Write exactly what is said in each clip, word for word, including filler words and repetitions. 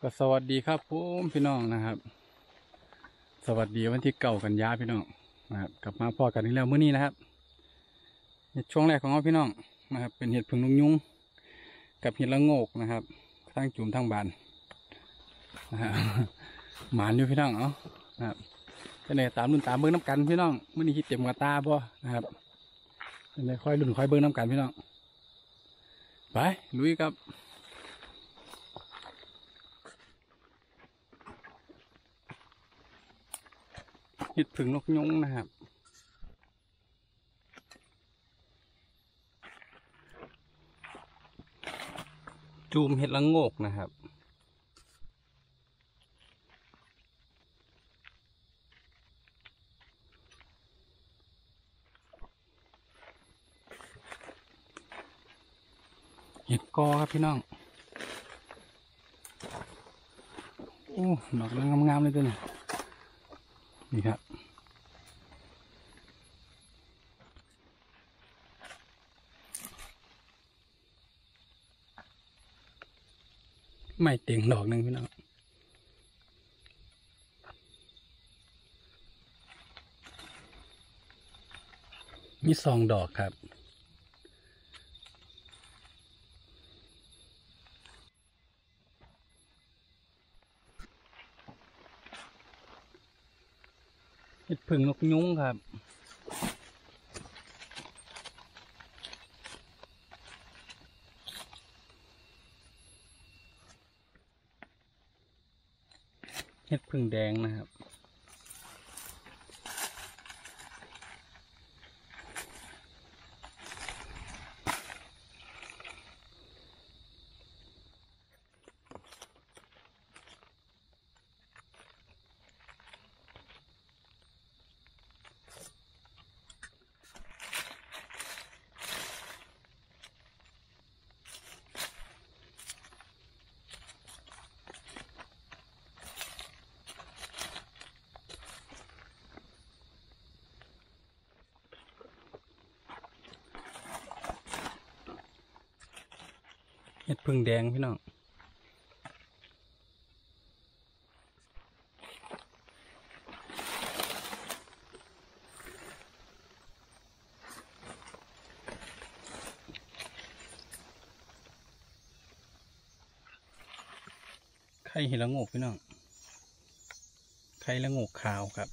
ก็สวัสดีครับผมพี่น้องนะครับสวัสดีวันที่เก่ากันยาพี่น้องนะครับกลับมาพอกันอีกแล้วมื้อนี้นะครับช่วงแรกของเราพี่น้องนะครับเป็นเห็ดผึ่งลุงยุงกับเห็ดละโงกนะครับทั้งจุ่มทั้งบานนะครับหมานอยู่พี่น้องเนาะนะครับจะได้ตามรุ่นตามเบิ้งน้ำกันพี่น้องมื้อนี้คิดเต็มกระตาบ่นะครับจะได้ค่อยรุ่นค่อยเบิ้งน้ำกันพี่น้องไปลุยครับเห็ดผึ่งนกยุงนะครับจูมเห็ดละโงกนะครับเห็ดกอครับพี่น้องโอ้ดอกงามๆเลยตัวนี้นี่ครับไม่เต็งดอกหนึ่งพี่น้องมีสองดอกครับเห็ดผึ่งนกยุงครับเห็ดผึ่งแดงนะครับเห็ดผึ่งแดงพี่น้องไข่เห็ดละโงกพี่น้องไข่ละโงกขาวครับ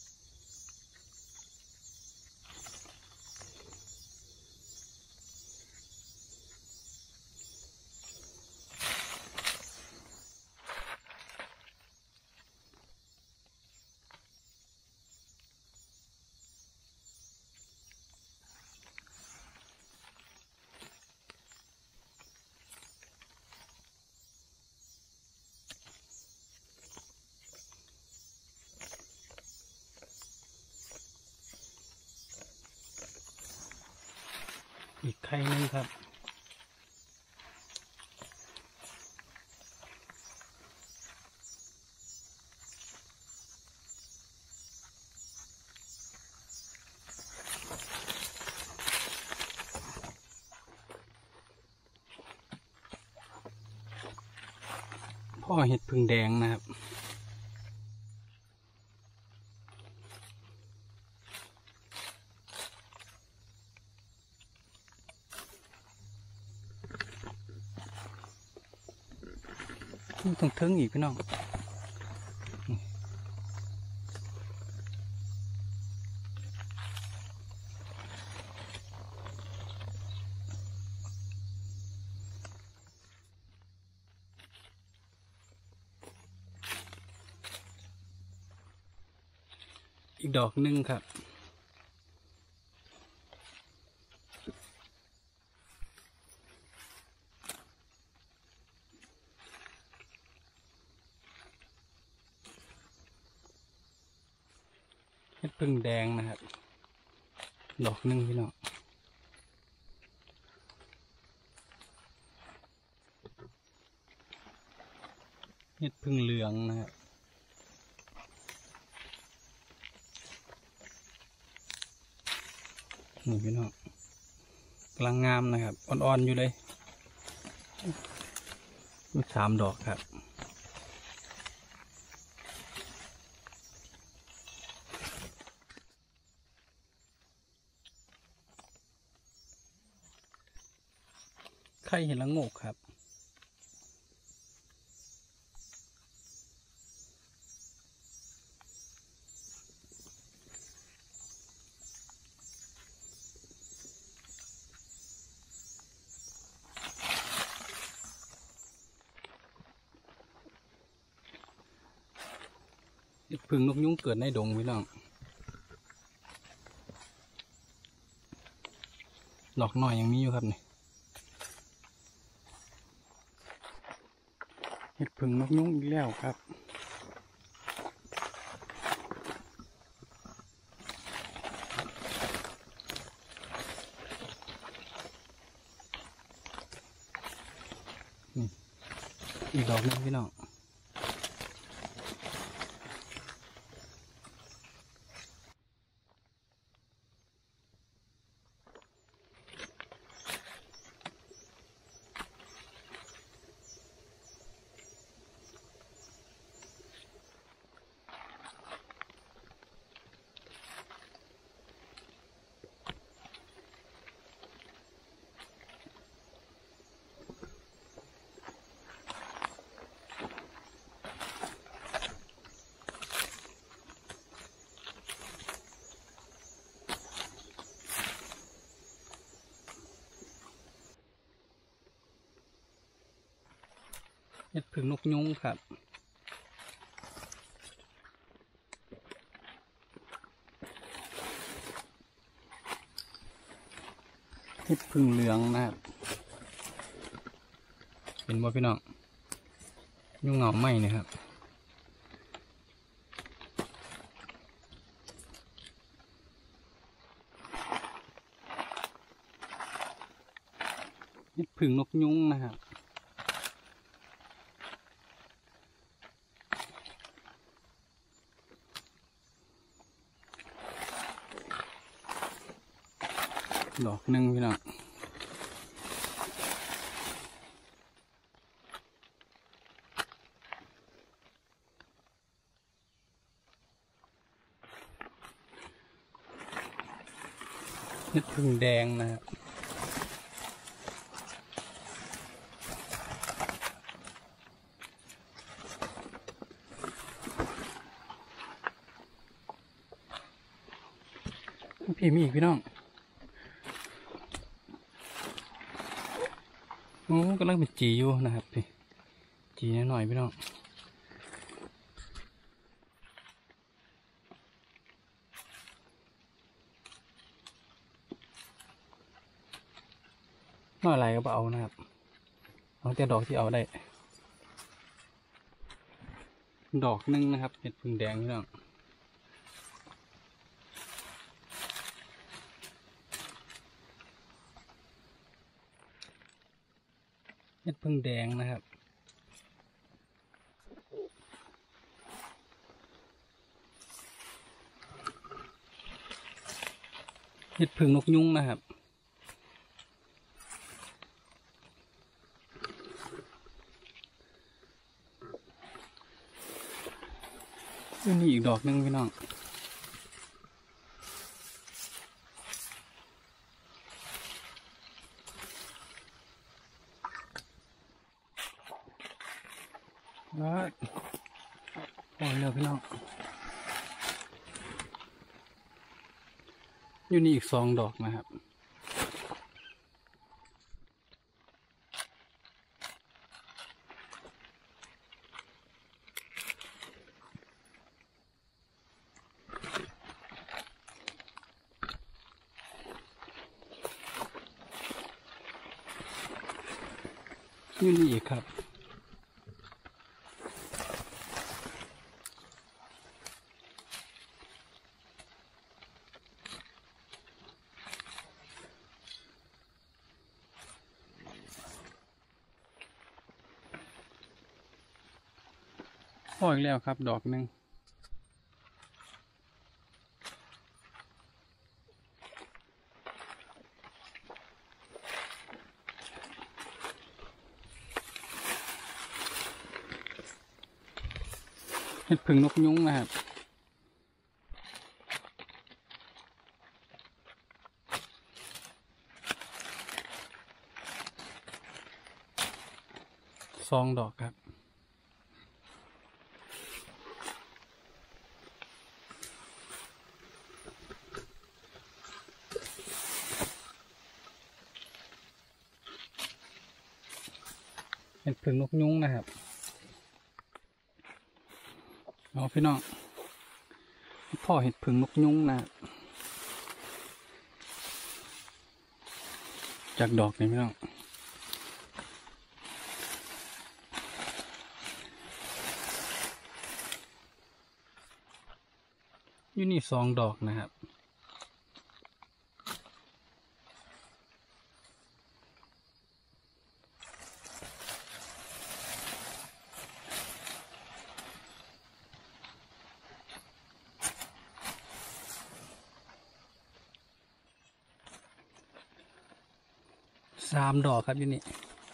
อีกไข่นึงครับพ่อเห็ดผึ่งแดงนะครับถึงถึงอีกพี่น้องอีกดอกหนึ่งครับเห็ดผึ่งแดงนะครับดอกหนึ่งพี่น้องเห็ดผึ่งเหลืองนะครับนี่พี่น้องกำลังงามนะครับอ่อนๆอยู่เลยมีสามดอกครับไข่เห็ดละโงกครับเห็ดผึ่งนกยุงเกิดในดงพี่น้องดอกหน่อยยังมีอยู่ครับนี่เห็ดผึ่งนกยุงอีกแล้วครับนี่อีกดอกนึงพี่น้องเห็ดผึ่งนกยุงครับเห็ดผึ่งเหลืองนะครับเห็นบ่พี่น้องยุงเหงาไหมเนี่ยครับเห็ดผึ่งนกยุงนะครับดอกหนึ่งพี่น้องเห็ดผึ่งแดงนะครับพี่มีอีกพี่น้องโอ้กำลังเป็นจีอยู่นะครับพี่จีนิดหน่อยพี่น้องน้อยอะไรก็เอานะครับเอาแต่ดอกที่เอาได้ดอกนึงนะครับเห็ดผึ่งแดงพี่น้องเห็ดผึ่งแดงนะครับเห็ดผึ่งนกยุงนะครับนี่อีกดอกนึงพี่น้องว้าโอ้ยเร็วพี่น้องอยู่นี่อีกสองดอกนะครับอยู่นี่อีกครับพออีกแล้วครับดอกหนึ่งเห็ดผึ่งนกยุงนะครับสองดอกครับเห็ดผึ่งนกยุงนะครับเอาพี่น้องพ่อเห็ดผึ่งนกยุงนะครับจากดอกนี่พี่น้องอยู่นี่สองดอกนะครับสามดอกครับอยู่นี่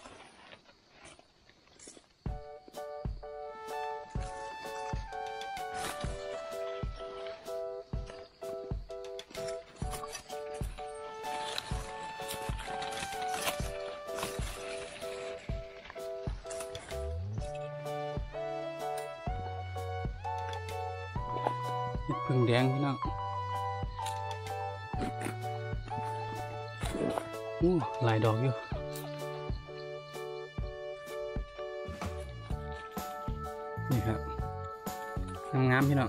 เห็ดผึ่งแดงพี่น้องอู้หลายดอกอยู่นี่ครับงามๆพี่น้อง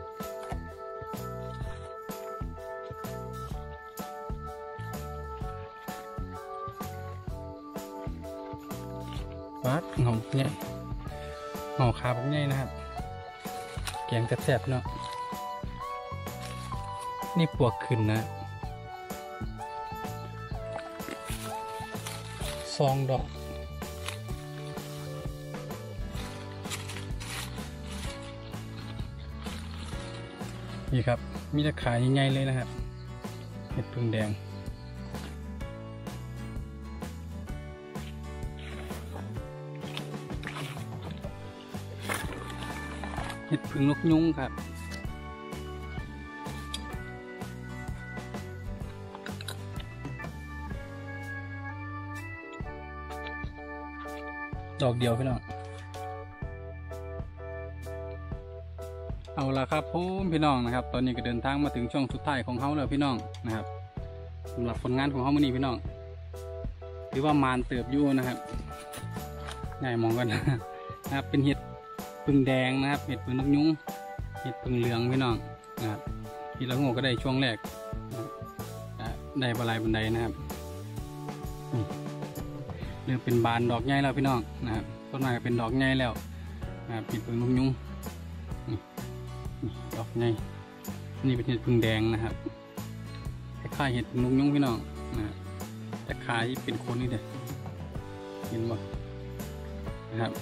วัดหอมใหญ่หอมขาผมใหญ่นะครับแกงแซ่บๆเนาะนี่ปวกขึ้นนะซองดอกนี่ครับมีแต่ขายใหญ่ๆเลยนะครับเห็ดผึ่งแดงเห็ดผึ่งนกยุงครับดอกเดียวพี่น้องเอาละครับผมพี่น้องนะครับตอนนี้ก็เดินทางมาถึงช่วงสุดท้ายของเขาแล้วพี่น้องนะครับสำหรับผลงานของเขามื่อนี้พี่น้องหรือว่ามานเติบยู่นะครับง่ายมองกันนะครับเป็นเห็ดผึ่งแดงนะครับเห็ดผึ่งนกยุงเห็ดผึ่งเหลืองพี่น้องนะครับที่เราโง่ก็ได้ช่วงแรกได้ปลายบันไดนะครับเริ่มเป็นบานดอกใหญ่แล้วพี่น้องนะครับต้นไม้ก็เป็นดอกใหญ่แล้วนะครับเห็ดผึ่งนกยุงดอกใหญ่นี่เป็นเห็ดผึ่งแดงนะครับคล้ายๆเห็ดผึ่งนกยุงพี่น้องนะครับแต่คล้ายเป็นคนนี่เด้อเห็นบ่นะครับ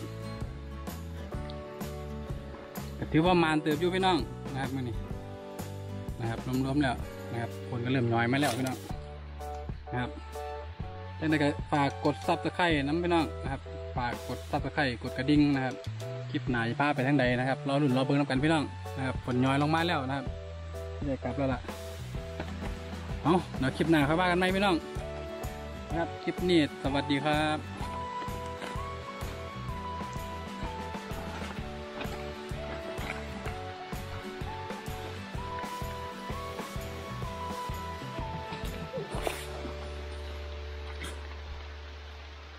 ถือว่ามานเติบอยู่พี่น้องนะครับมื่อนี้นะครับรวมๆแล้วนะครับคนก็เริ่มน้อยมาแล้วพี่น้องนะครับแต่ในก็ฝากกดซับสไครต์น้ำพี่น้องนะครับฝากกดซับสไครต์กดกระดิ่งนะครับคลิปหนาจะพาไปทางใดนะครับรอหลุนรอเบิ้งน้ำกันพี่น้องนะครับฝนย้อยลงมาแล้วนะครับได้กลับแล้วล่ะเอาเดี๋ยวคลิปหน้าค่อยว่ากันไหมพี่น้องนะครับคลิปนี้สวัสดีครับ